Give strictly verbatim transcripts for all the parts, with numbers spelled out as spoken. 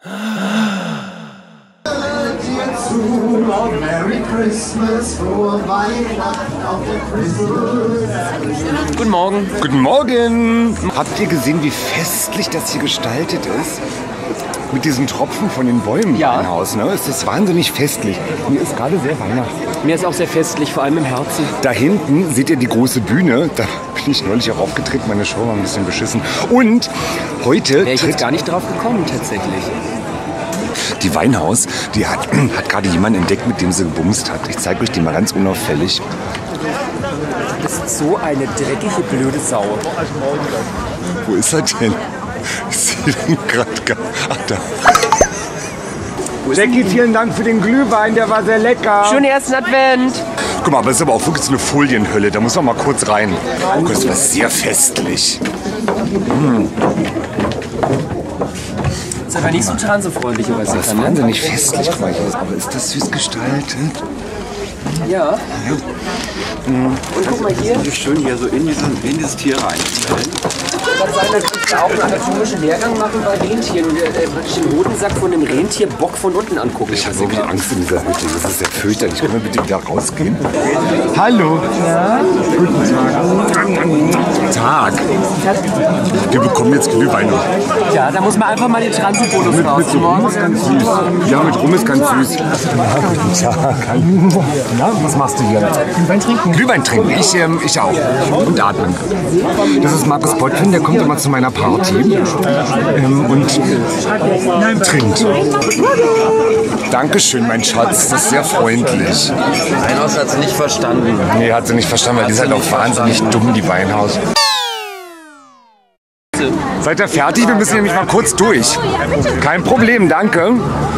Merry Christmas, frohe Weihnachten auf der Christmas. Guten Morgen. Guten Morgen. Habt ihr gesehen, wie festlich das hier gestaltet ist? Mit diesen Tropfen von den Bäumen ja. im Haus, ne? Es ist wahnsinnig festlich. Mir ist gerade sehr weihnachtlich. Mir ist auch sehr festlich, vor allem im Herzen. Da hinten seht ihr die große Bühne. Da bin ich neulich auch aufgetreten. Meine Show war ein bisschen beschissen. Und heute wäre ich jetzt gar nicht drauf gekommen, tatsächlich. Die Weinhaus, die hat, hat gerade jemanden entdeckt, mit dem sie gebumst hat. Ich zeige euch die mal ganz unauffällig. Das ist so eine dreckige, blöde Sau. Wo ist er denn? Ich sehe den gerade gar Ach, da. Jackie, vielen Dank für den Glühwein, der war sehr lecker. Schönen ersten Advent. Guck mal, aber das ist aber auch wirklich so eine Folienhölle. Da muss man mal kurz rein. Oh, das war sehr festlich. Mmh. Das ist aber nicht so transefreundlich, oder was das ist wahnsinnig festlich. Guck mal, aber ist das süß gestaltet? Ja. ja. Mhm. Und guck mal hier. Das ist schön, hier so in, diesen, in dieses Tier reinzustellen. Ich kann sagen, da kannst du auch einen anatomischen Lehrgang machen bei Rentieren und äh, praktisch den Hodensack von dem Rentierbock von unten angucken. Ich habe wirklich Angst in dieser Hütte. Das ist sehr fürchterlich. Können wir bitte wieder rausgehen? Hallo. Ja? Guten Tag. Tag. Wir bekommen jetzt Glühwein. Ja, da muss man einfach mal den Transibonus raus. Mit so Rum ist ganz süß. Ja, mit Rum ist ganz süß. Guten Tag. Na, was machst du hier? Glühwein trinken. Glühwein trinken. Ich, ähm, ich auch. Und atmen. Das ist Markus Bottwin, der kommt immer zu meiner Party ähm, und trinkt. Dankeschön, mein Schatz. Das ist sehr freundlich. Weinhaus hat sie nicht verstanden. Nee, hat sie nicht verstanden, weil die ist halt auch wahnsinnig dumm, die Weinhaus. Seid ihr fertig? Wir müssen nämlich mal kurz durch. Kein Problem, danke.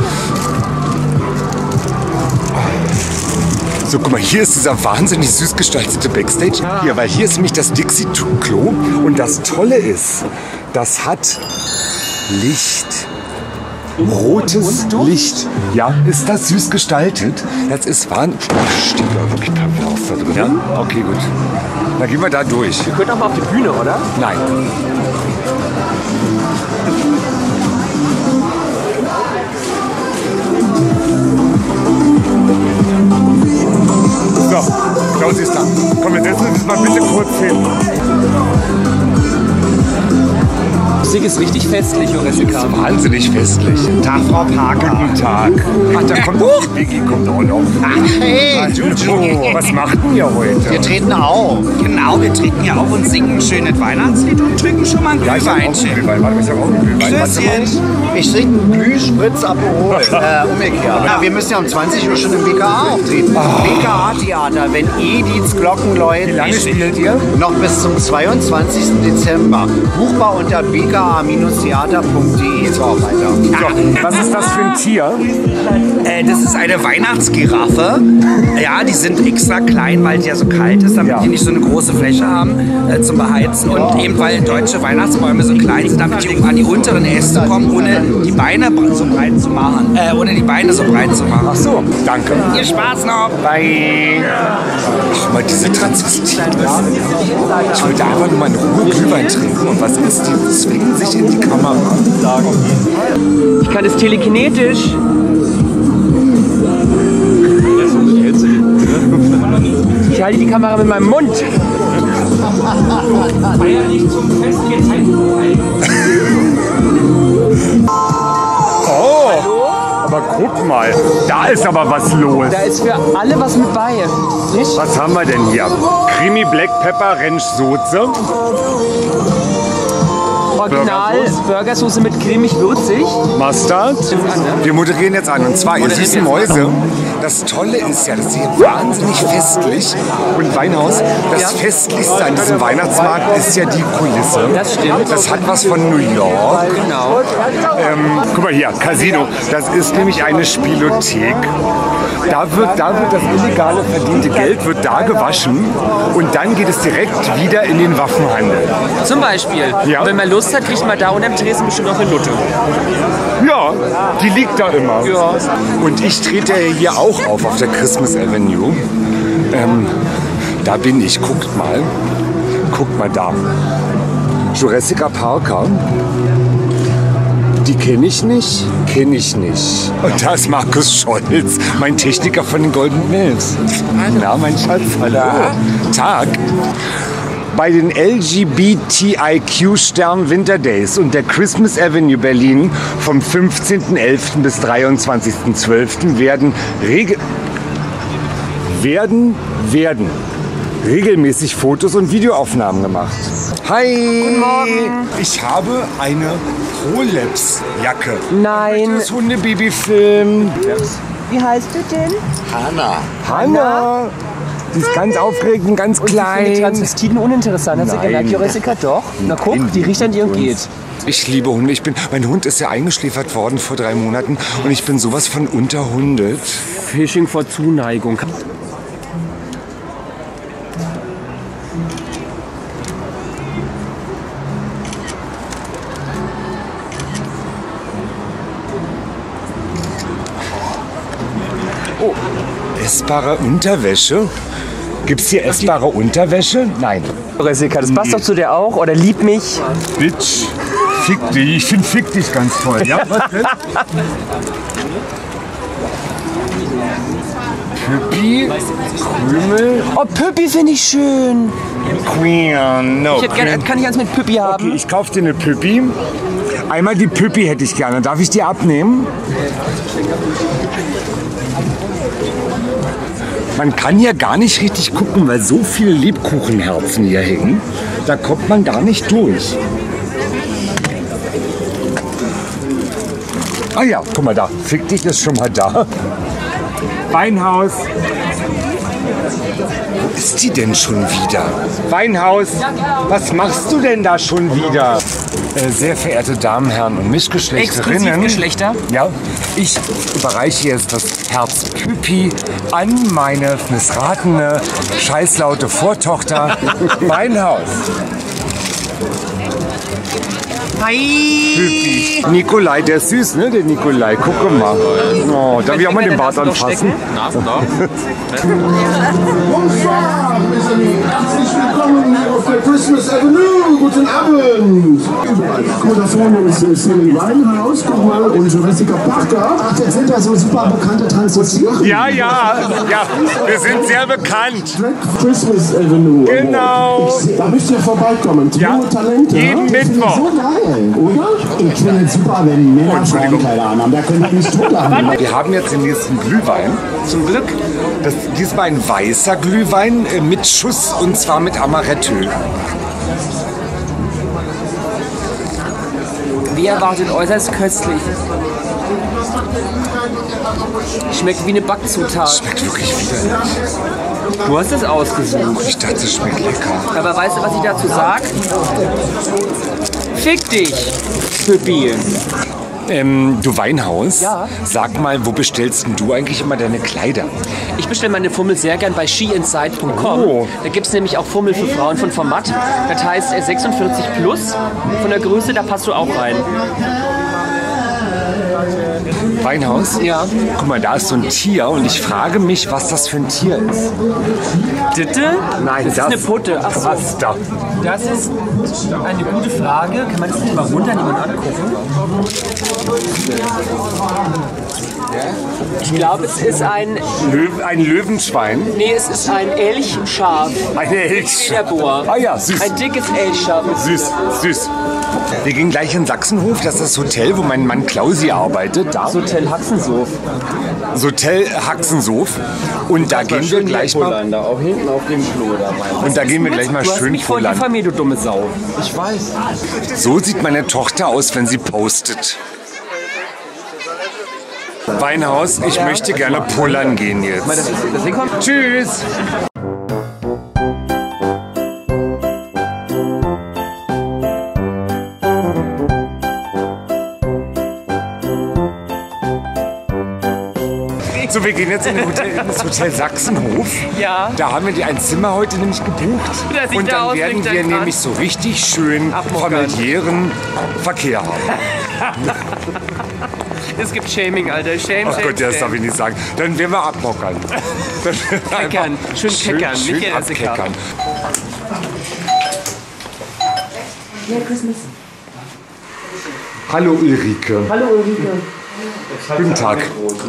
So, guck mal, hier ist dieser wahnsinnig süß gestaltete Backstage. Hier, weil hier ist nämlich das Dixie-Klo. Und das Tolle ist, das hat Licht. Rotes Licht. Ja, ist das süß gestaltet? Das ist wahnsinnig. Oh, steht da wirklich pervers da drin. Ja? Okay, gut. Dann gehen wir da durch. Wir können auch mal auf die Bühne, oder? Nein. So, Klaus ist da. Komm, wir setzen uns mal bitte kurz hin. Musik ist richtig festlich, Jurassica. Wahnsinnig festlich. Tag, Frau Parker. Guten Tag. Ach, da kommt auch die Biggie, kommt auch noch. Ach, hey, Juju. Was macht denn ihr heute? Wir treten auf. Genau, wir treten hier auf und singen ein schönes Weihnachtslied und trinken schon mal ein Ja, ich hab auch einen Glühweinchen. Glühwein. Warte, ich hab auch einen Glühwein. Stößchen. Ich trinke einen Glühspritz Aperol. äh, umgekehrt. Ja, wir müssen ja um zwanzig Uhr schon im B K A auftreten. Oh. B K A-Theater, wenn Ediths Glocken läuten. Wie lange spielt ihr? Noch bis zum zweiundzwanzigsten Dezember. Buchbar unter b k a theater punkt de. So, weiter. So, was ist das für ein Tier? Äh, das ist eine Weihnachtsgiraffe. Ja, die sind extra klein, weil es ja so kalt ist, damit Ja. die nicht so eine große Fläche haben äh, zum Beheizen. Und eben weil deutsche Weihnachtsbäume so klein sind, damit die an die unteren Äste kommen, ohne die Beine so breit zu machen. Äh, ohne die Beine so breit zu machen. Ach so, danke. Viel Spaß noch. Bye. Schau mal, diese Transvestiten. Ich wollte einfach nur mal in Ruhe Glühwein trinken. Und was ist? Die zwingen sich in die Kamera. Ich kann es telekinetisch. Ich halte die Kamera mit meinem Mund. Oh, aber guck mal, da ist aber was los. Da ist für alle was mit bei. Nicht? Was haben wir denn hier? Cremi Black Pepper Ranch Soße. Original Burgersoße mit cremig würzig. Mustard. Wir moderieren jetzt an. Und zwar, ihr süßen Mäuse, das Tolle ist ja, das ist hier wahnsinnig festlich. Und Weinhaus, das Ja. Festlichste an diesem Weihnachtsmarkt ist ja die Kulisse. Das stimmt. Das hat was von New York. Genau. Ähm, guck mal hier, Casino. Das ist nämlich eine Spielothek. Da wird, da wird das illegale verdiente Geld wird da gewaschen und dann geht es direkt wieder in den Waffenhandel. Zum Beispiel, Ja. wenn man Lust hat, kriegt man da unterm Tresen bestimmt noch eine Nutte. Ja, die liegt da immer. Ja. Und ich trete ja hier auch auf, auf der Christmas Avenue. Ähm, da bin ich, guckt mal. Guckt mal da. Jurassica Parker. Die kenne ich nicht. kenne ich nicht. Und da ist Markus Scholz, mein Techniker von den Golden Mills. Na, mein Schatz, hallo. Tag. Bei den L G B T I Q-Stern Winter Days und der Christmas Avenue Berlin vom fünfzehnten elften bis dreiundzwanzigsten zwölften werden, rege werden, werden regelmäßig Fotos und Videoaufnahmen gemacht. Hi! Guten Morgen! Ich habe eine Prolapse-Jacke. Nein. Das Hundebabyfilm. Wie heißt du denn? Hanna. Hanna! Die ist ganz aufgeregt und ganz Und ich finde klein. Transvestiten uninteressant. Hat sie Nein. gemerkt, Jessica? Doch. Na guck, die riecht an dir und geht. Ich liebe Hunde. Ich bin, mein Hund ist ja eingeschläfert worden vor drei Monaten und ich bin sowas von unterhundet. Fishing vor Zuneigung. Essbare Unterwäsche? Gibt's hier essbare Unterwäsche? Nein. Jessica, das passt doch zu dir auch. Oder lieb mich. Bitch. Fick dich. Ich finde Fick dich ganz toll. Ja, was denn? Püppi, Krümel, Oh, Püppi finde ich schön. Queen, no. Ich hätte gerne, kann ich eins mit Püppi haben? Okay, ich kaufe dir eine Püppi. Einmal die Püppi hätte ich gerne. Darf ich die abnehmen? Man kann hier gar nicht richtig gucken, weil so viele Lebkuchenherzen hier hängen. Da kommt man gar nicht durch. Ah ja, guck mal da. Fick dich ist schon mal da. Weinhaus. Wo ist die denn schon wieder? Weinhaus, was machst du denn da schon wieder? Äh, sehr verehrte Damen, Herren und Mischgeschlechterinnen. Exklusivgeschlechter? Ja, ich überreiche jetzt das Herz Püppi an meine missratene, scheißlaute Vortochter Weinhaus. Hi! Püppi. Nikolai, der ist süß, ne? Der Nikolai. Guck mal. Oh, darf ich auch mal den Bart anfassen? Bonsoir, mes amis. Herzlich willkommen hier auf der Christmas Avenue. Guten Abend. Guck mal, da vorne ist Sammy Winehouse. Guck mal, und Jessica Parker. Ach, das sind ja so super bekannte Transvestiten. Ja, ja, ja. Wir sind sehr bekannt. Christmas Avenue. Genau. Ich, da müsst ihr vorbeikommen. Ja, Junge Talente. jeden Das finde ich Mittwoch. So geil, oder? Ich finde es super, wenn Männer Frauenkleider anhaben. Da können wir nicht drunter haben. Wir haben jetzt den nächsten Glühwein. Zum Glück. Das, diesmal ein weißer Glühwein äh, mit Schuss und zwar mit Amaretto. Wie erwartet, äußerst köstlich. Schmeckt wie eine Backzutat. Schmeckt wirklich widerlich. Du hast es ausgesucht. Ich dachte, es schmeckt lecker. Aber weißt du, was ich dazu sag? Fick dich, Püppi. Ähm, du Weinhaus, Ja? sag mal, wo bestellst denn du eigentlich immer deine Kleider? Ich bestelle meine Fummel sehr gern bei she inside punkt com. Oh. Da gibt es nämlich auch Fummel für Frauen von Format. Das heißt äh, sechsundvierzig plus von der Größe, da passt du auch rein. Weinhaus? Ja. Guck mal, da ist so ein Tier und ich frage mich, was das für ein Tier ist. Ditte? Nein, das, das ist eine Putte. Ach so. Was da? Das ist eine gute Frage. Kann man das nicht mal runternehmen und angucken? Ich glaube, es ist ein... Löw, ein Löwenschwein? Nee, es ist ein Elchschaf. Eine Elch. Lederbohr. Ah ja, süß. Ein dickes Elchschaf. Süß, süß. Wir gehen gleich in Sachsenhof, das ist das Hotel, wo mein Mann Klausi arbeitet. Da. Das Hotel Haxensof. Das Hotel Haxensof. Und da gehen wir gleich mal. Da auch hinten auf dem Klo dabei. Und da gehen wir gleich mal Du hast schön mich voll pullern. diffamiert, du dumme Sau. Ich weiß. So sieht meine Tochter aus, wenn sie postet. Weinhaus, ich möchte gerne pullern gehen jetzt. Deswegen kommt... Tschüss. So, wir gehen jetzt in, den Hotel, in das Hotel Sachsenhof. Ja. Da haben wir die ein Zimmer heute nämlich gebucht. Das sieht Und da dann aus wie werden ein wir Kran. nämlich so richtig schön Abmockern. familiären Verkehr haben. Es gibt Shaming, Alter. Shame, Oh shame, Gott, ja, das darf shame. ich nicht sagen. Dann werden wir abmockern. Dann werden wir Keckern. einfach Schön keckern, Schön, nicht schön Jessica. abkeckern. Merry Christmas. Hallo Ulrike. Hallo Ulrike. Guten Tag.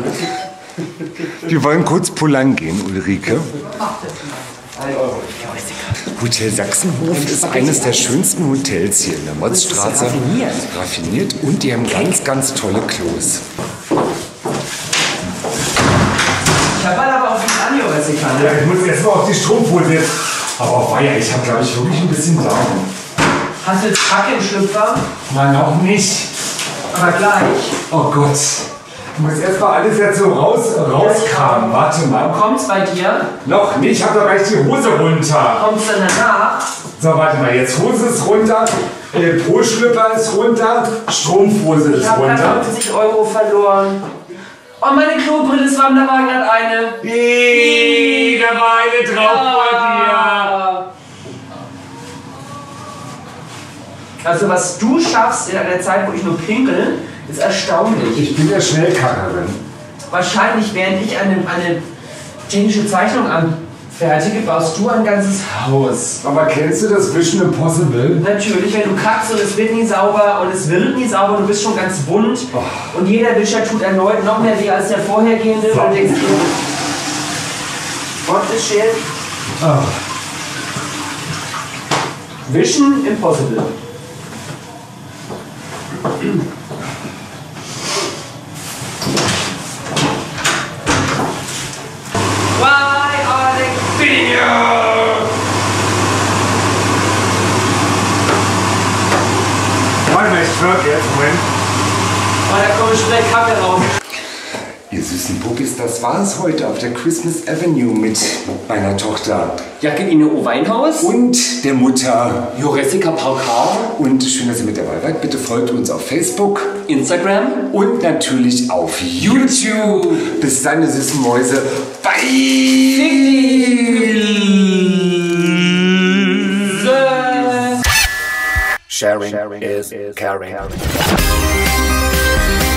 Wir wollen kurz pullern gehen, Ulrike. Hotel Sachsenhof ist eines der schönsten Hotels hier in der Motzstraße. Raffiniert. Raffiniert und die haben ganz, ganz tolle Klos. Ich habe aber auch die Anjo-Ressikanne. Ja, ich muss erst mal auf die Strumpfhose. Aber auf Weiher, ich habe, glaube ich, wirklich ein bisschen Daumen. Hast du jetzt Kacke im Schlüpfer? Nein, auch nicht. Aber gleich. Oh Gott. Ich muss erst mal alles jetzt so raus, rauskramen. Warte mal. Kommt's bei dir? Noch nicht, ich habe doch gleich die Hose runter. Kommt's dann danach? So, warte mal, jetzt Hose ist runter, äh, Po-Schlüpper ist runter, Strumpfhose Ich ist habe runter. fünfzig Euro verloren. Oh, meine Klobrille ist warm, da war gerade eine. Wie, da war eine drauf vor dir. Ja. Also was du schaffst in einer Zeit, wo ich nur pinkel, ist erstaunlich. Ich bin ja Schnellkackerin. Wahrscheinlich, während ich eine, eine technische Zeichnung anfertige, baust du ein ganzes Haus. Aber kennst du das Vision Impossible? Natürlich, wenn du kackst und es wird nie sauber und es wird nie sauber, du bist schon ganz bunt Oh. und jeder Wischer tut erneut noch mehr weh als der vorhergehende So. und denkst du, what the shit? Oh. Vision Impossible. Why are they beating you? Warte mal, ich schwör jetzt, Moment. Oh, da kommt schnell Kacke raus. Ihr süßen Puppis, das war's heute auf der Christmas Avenue mit meiner Tochter Jacqueline O. Weinhaus und der Mutter. Jessica Paukau, Und schön, dass ihr mit dabei seid. Bitte folgt uns auf Facebook Instagram. und natürlich auf YouTube. Bis dann, ihr süßen Mäuse. Bye! Sharing, is caring.